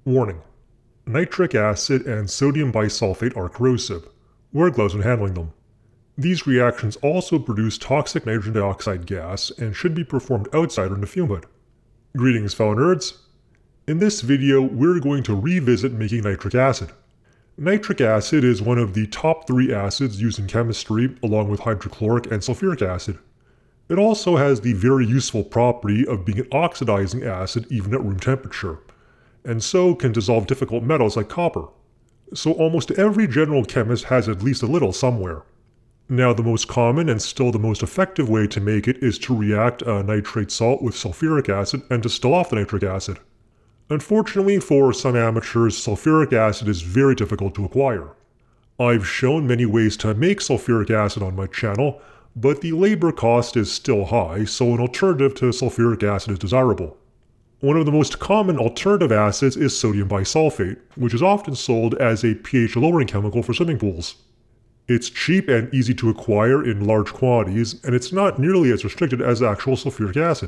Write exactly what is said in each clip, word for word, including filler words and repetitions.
Warning: nitric acid and sodium bisulfate are corrosive. Wear gloves when handling them. These reactions also produce toxic nitrogen dioxide gas and should be performed outside or in a fume hood. Greetings, fellow nerds. In this video, we're going to revisit making nitric acid. Nitric acid is one of the top three acids used in chemistry, along with hydrochloric and sulfuric acid. It also has the very useful property of being an oxidizing acid even at room temperature, and so can dissolve difficult metals like copper. So almost every general chemist has at least a little somewhere. Now, the most common and still the most effective way to make it is to react a nitrate salt with sulfuric acid and distill off the nitric acid. Unfortunately for some amateurs, sulfuric acid is very difficult to acquire. I've shown many ways to make sulfuric acid on my channel, but the labor cost is still high, so an alternative to sulfuric acid is desirable. One of the most common alternative acids is sodium bisulfate, which is often sold as a pH-lowering chemical for swimming pools. It's cheap and easy to acquire in large quantities, and it's not nearly as restricted as actual sulfuric acid.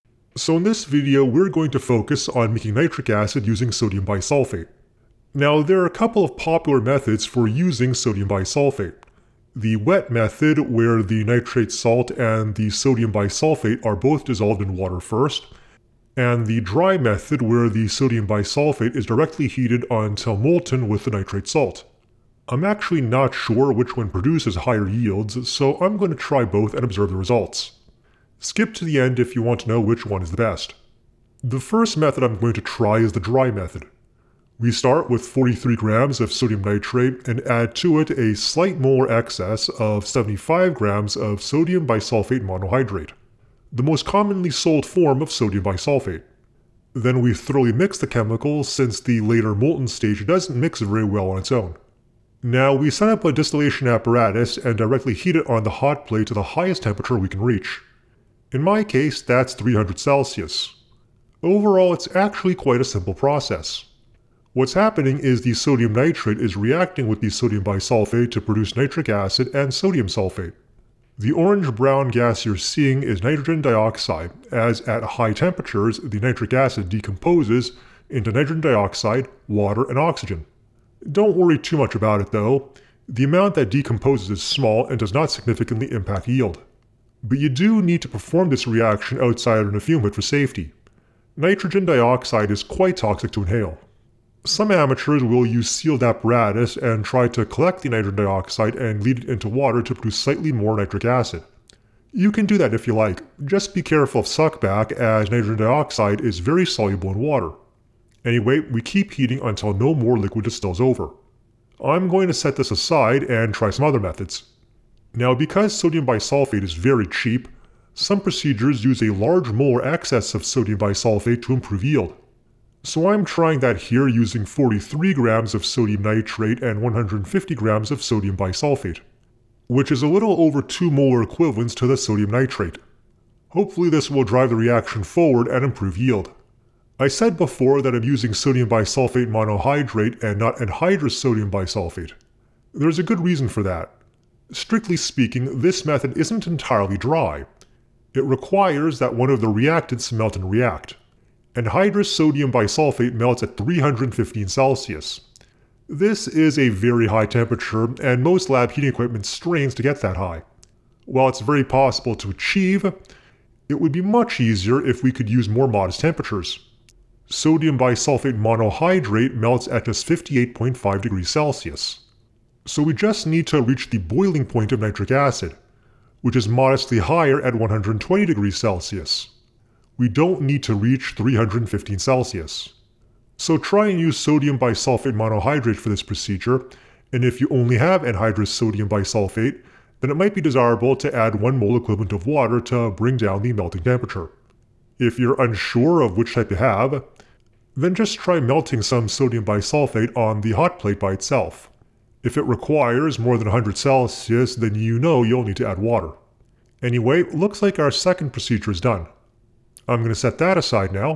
So in this video, we're going to focus on making nitric acid using sodium bisulfate. Now, there are a couple of popular methods for using sodium bisulfate. The wet method, where the nitrate salt and the sodium bisulfate are both dissolved in water first, and the dry method, where the sodium bisulfate is directly heated until molten with the nitrate salt. I'm actually not sure which one produces higher yields, so I'm going to try both and observe the results. Skip to the end if you want to know which one is the best. The first method I'm going to try is the dry method. We start with forty-three grams of sodium nitrate and add to it a slight molar excess of seventy-five grams of sodium bisulfate monohydrate, the most commonly sold form of sodium bisulfate. Then we thoroughly mix the chemical, since the later molten stage doesn't mix very well on its own. Now we set up a distillation apparatus and directly heat it on the hot plate to the highest temperature we can reach. In my case, that's three hundred Celsius. Overall, it's actually quite a simple process. What's happening is the sodium nitrate is reacting with the sodium bisulfate to produce nitric acid and sodium sulfate. The orange-brown gas you're seeing is nitrogen dioxide, as at high temperatures the nitric acid decomposes into nitrogen dioxide, water, and oxygen. Don't worry too much about it though. The amount that decomposes is small and does not significantly impact yield. But you do need to perform this reaction outside or in a fume hood for safety. Nitrogen dioxide is quite toxic to inhale. Some amateurs will use sealed apparatus and try to collect the nitrogen dioxide and lead it into water to produce slightly more nitric acid. You can do that if you like, just be careful of suckback, as nitrogen dioxide is very soluble in water. Anyway, we keep heating until no more liquid distills over. I'm going to set this aside and try some other methods. Now, because sodium bisulfate is very cheap, some procedures use a large molar excess of sodium bisulfate to improve yield. So I'm trying that here using forty-three grams of sodium nitrate and one hundred fifty grams of sodium bisulfate, which is a little over two molar equivalents to the sodium nitrate. Hopefully this will drive the reaction forward and improve yield. I said before that I'm using sodium bisulfate monohydrate and not anhydrous sodium bisulfate. There's a good reason for that. Strictly speaking, this method isn't entirely dry. It requires that one of the reactants melt and react. Anhydrous sodium bisulfate melts at three hundred fifteen Celsius. This is a very high temperature, and most lab heating equipment strains to get that high. While it's very possible to achieve, it would be much easier if we could use more modest temperatures. Sodium bisulfate monohydrate melts at just fifty-eight point five degrees Celsius. So we just need to reach the boiling point of nitric acid, which is modestly higher at one hundred twenty degrees Celsius. We don't need to reach three hundred fifteen Celsius. So try and use sodium bisulfate monohydrate for this procedure, and if you only have anhydrous sodium bisulfate, then it might be desirable to add one mole equivalent of water to bring down the melting temperature. If you're unsure of which type to have, then just try melting some sodium bisulfate on the hot plate by itself. If it requires more than one hundred Celsius, then you know you'll need to add water. Anyway, looks like our second procedure is done. I'm going to set that aside now.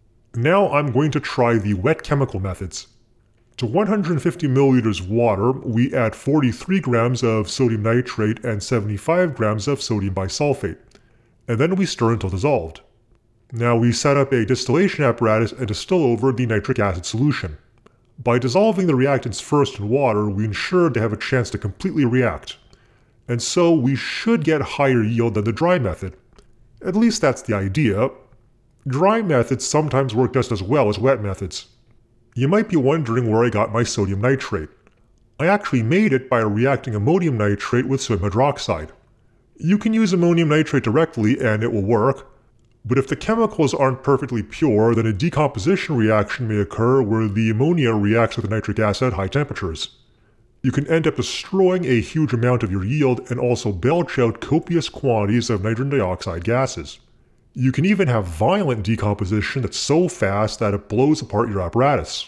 Now I'm going to try the wet chemical methods. To one hundred fifty milliliters of water, we add forty-three grams of sodium nitrate and seventy-five grams of sodium bisulfate, and then we stir until dissolved. Now we set up a distillation apparatus and distill over the nitric acid solution. By dissolving the reactants first in water, we ensure they have a chance to completely react. And so we should get higher yield than the dry method. At least that's the idea. Dry methods sometimes work just as well as wet methods. You might be wondering where I got my sodium nitrate. I actually made it by reacting ammonium nitrate with sodium hydroxide. You can use ammonium nitrate directly and it will work, but if the chemicals aren't perfectly pure, then a decomposition reaction may occur where the ammonia reacts with the nitric acid at high temperatures. You can end up destroying a huge amount of your yield and also belch out copious quantities of nitrogen dioxide gases. You can even have violent decomposition that's so fast that it blows apart your apparatus.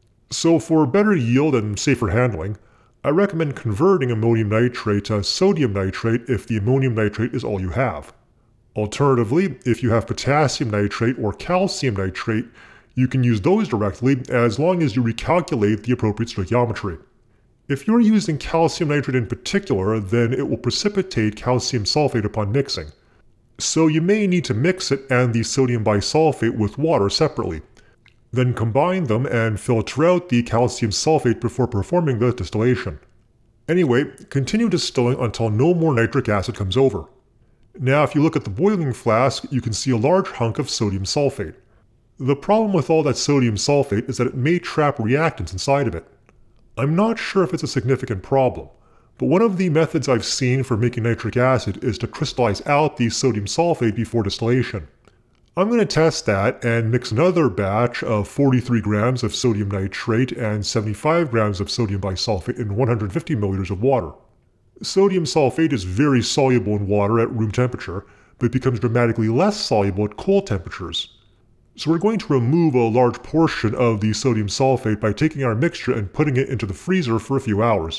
So for better yield and safer handling, I recommend converting ammonium nitrate to sodium nitrate if the ammonium nitrate is all you have. Alternatively, if you have potassium nitrate or calcium nitrate, you can use those directly as long as you recalculate the appropriate stoichiometry. If you're using calcium nitrate in particular, then it will precipitate calcium sulfate upon mixing. So you may need to mix it and the sodium bisulfate with water separately. Then combine them and filter out the calcium sulfate before performing the distillation. Anyway, continue distilling until no more nitric acid comes over. Now if you look at the boiling flask, you can see a large hunk of sodium sulfate. The problem with all that sodium sulfate is that it may trap reactants inside of it. I'm not sure if it's a significant problem, but one of the methods I've seen for making nitric acid is to crystallize out the sodium sulfate before distillation. I'm going to test that and mix another batch of forty-three grams of sodium nitrate and seventy-five grams of sodium bisulfate in one hundred fifty milliliters of water. Sodium sulfate is very soluble in water at room temperature, but becomes dramatically less soluble at cold temperatures. So we're going to remove a large portion of the sodium sulfate by taking our mixture and putting it into the freezer for a few hours.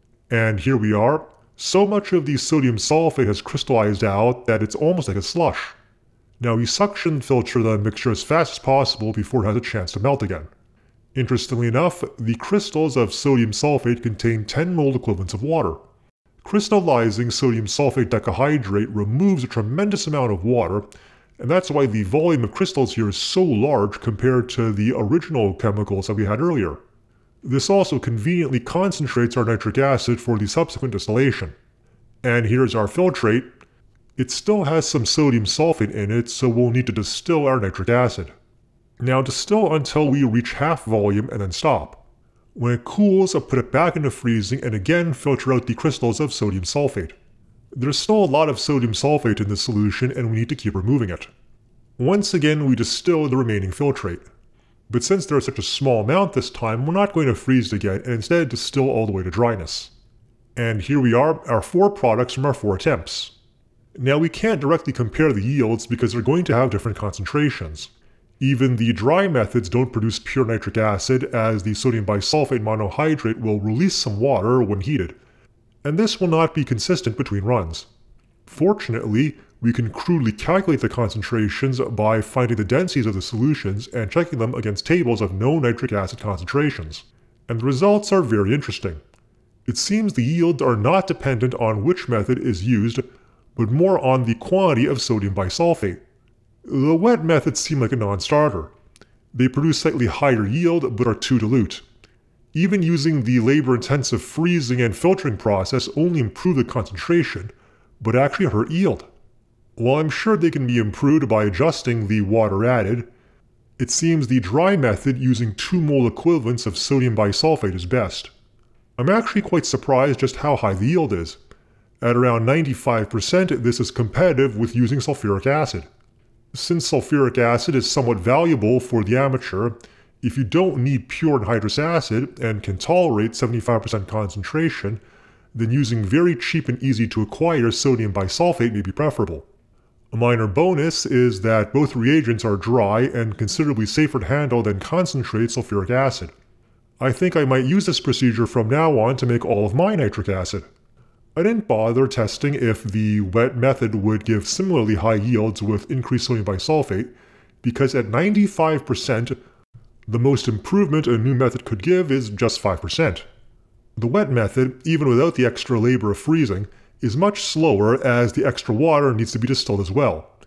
And here we are. So much of the sodium sulfate has crystallized out that it's almost like a slush. Now we suction filter the mixture as fast as possible before it has a chance to melt again. Interestingly enough, the crystals of sodium sulfate contain ten mole equivalents of water. Crystallizing sodium sulfate decahydrate removes a tremendous amount of water, and that's why the volume of crystals here is so large compared to the original chemicals that we had earlier. This also conveniently concentrates our nitric acid for the subsequent distillation. And here's our filtrate. It still has some sodium sulfate in it, so we'll need to distill our nitric acid. Now distill until we reach half volume and then stop. When it cools, I'll put it back into freezing and again filter out the crystals of sodium sulfate. There's still a lot of sodium sulfate in this solution and we need to keep removing it. Once again we distill the remaining filtrate. But since there's such a small amount this time, we're not going to freeze it again and instead distill all the way to dryness. And here we are, our four products from our four attempts. Now we can't directly compare the yields because they're going to have different concentrations. Even the dry methods don't produce pure nitric acid, as the sodium bisulfate monohydrate will release some water when heated, and this will not be consistent between runs. Fortunately, we can crudely calculate the concentrations by finding the densities of the solutions and checking them against tables of known nitric acid concentrations, and the results are very interesting. It seems the yields are not dependent on which method is used, but more on the quantity of sodium bisulfate. The wet methods seem like a non-starter. They produce slightly higher yield but are too dilute. Even using the labor-intensive freezing and filtering process only improve the concentration, but actually hurt yield. While I'm sure they can be improved by adjusting the water added, it seems the dry method using two mole equivalents of sodium bisulfate is best. I'm actually quite surprised just how high the yield is. At around ninety-five percent, this is competitive with using sulfuric acid. Since sulfuric acid is somewhat valuable for the amateur, if you don't need pure anhydrous acid and can tolerate seventy-five percent concentration, then using very cheap and easy to acquire sodium bisulfate may be preferable. A minor bonus is that both reagents are dry and considerably safer to handle than concentrated sulfuric acid. I think I might use this procedure from now on to make all of my nitric acid. I didn't bother testing if the wet method would give similarly high yields with increased sodium bisulfate, because at ninety-five percent, the most improvement a new method could give is just five percent. The wet method, even without the extra labor of freezing, is much slower as the extra water needs to be distilled as well.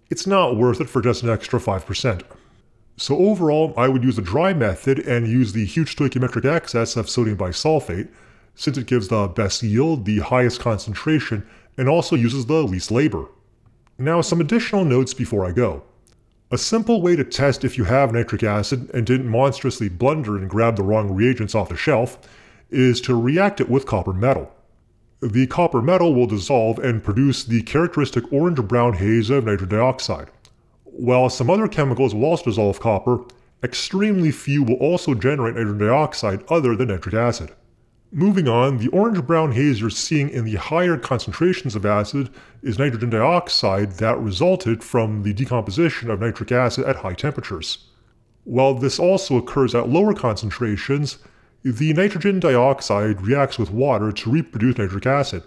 it's not worth it for just an extra five percent. So overall, I would use the dry method and use the huge stoichiometric excess of sodium bisulfate, since it gives the best yield, the highest concentration, and also uses the least labor. Now some additional notes before I go. A simple way to test if you have nitric acid and didn't monstrously blunder and grab the wrong reagents off the shelf is to react it with copper metal. The copper metal will dissolve and produce the characteristic orange-brown haze of nitrogen dioxide. While some other chemicals will also dissolve copper, extremely few will also generate nitrogen dioxide other than nitric acid. Moving on, the orange-brown haze you're seeing in the higher concentrations of acid is nitrogen dioxide that resulted from the decomposition of nitric acid at high temperatures. While this also occurs at lower concentrations, the nitrogen dioxide reacts with water to reproduce nitric acid.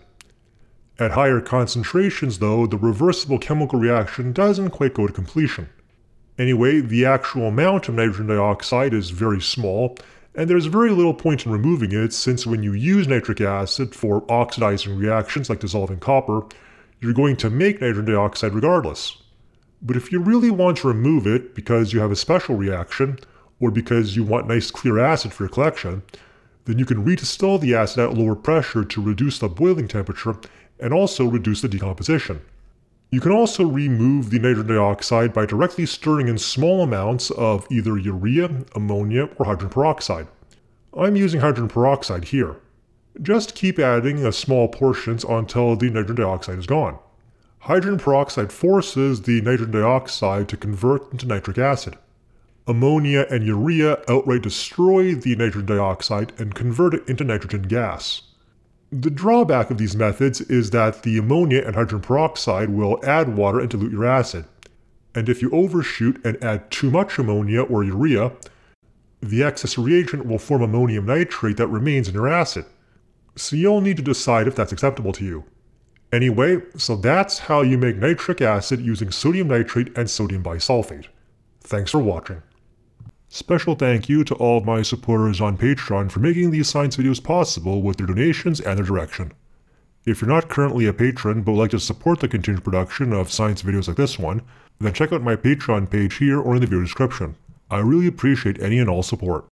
At higher concentrations though, the reversible chemical reaction doesn't quite go to completion. Anyway, the actual amount of nitrogen dioxide is very small, and there's very little point in removing it since when you use nitric acid for oxidizing reactions like dissolving copper, you're going to make nitrogen dioxide regardless. But if you really want to remove it because you have a special reaction, or because you want nice clear acid for your collection, then you can redistill the acid at lower pressure to reduce the boiling temperature and also reduce the decomposition. You can also remove the nitrogen dioxide by directly stirring in small amounts of either urea, ammonia, or hydrogen peroxide. I'm using hydrogen peroxide here. Just keep adding a small portions until the nitrogen dioxide is gone. Hydrogen peroxide forces the nitrogen dioxide to convert into nitric acid. Ammonia and urea outright destroy the nitrogen dioxide and convert it into nitrogen gas. The drawback of these methods is that the ammonia and hydrogen peroxide will add water and dilute your acid. And if you overshoot and add too much ammonia or urea, the excess reagent will form ammonium nitrate that remains in your acid. So you'll need to decide if that's acceptable to you. Anyway, so that's how you make nitric acid using sodium nitrate and sodium bisulfate. Thanks for watching. Special thank you to all of my supporters on Patreon for making these science videos possible with their donations and their direction. If you're not currently a patron but would like to support the continued production of science videos like this one, then check out my Patreon page here or in the video description. I really appreciate any and all support.